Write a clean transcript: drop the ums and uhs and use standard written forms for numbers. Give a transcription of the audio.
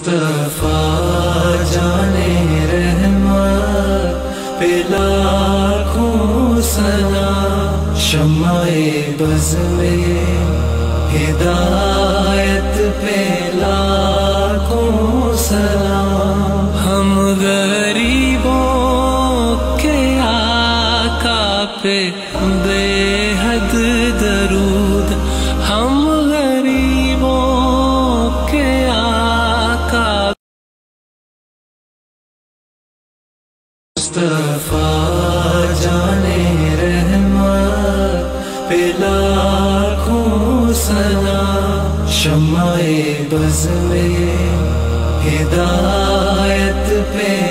مصطفیٰ جانے رحمت پہ لاکھوں سلام، شمع بز میں ہدایت پہ لاکھوں سلام۔ ہم غریبوں کے آقا پہ بے حد درود، ہم غریبوں کے آقا مصطفیٰ جانے رحمت پہ لاکھوں سلام، شمع بز میں ہدایت پہ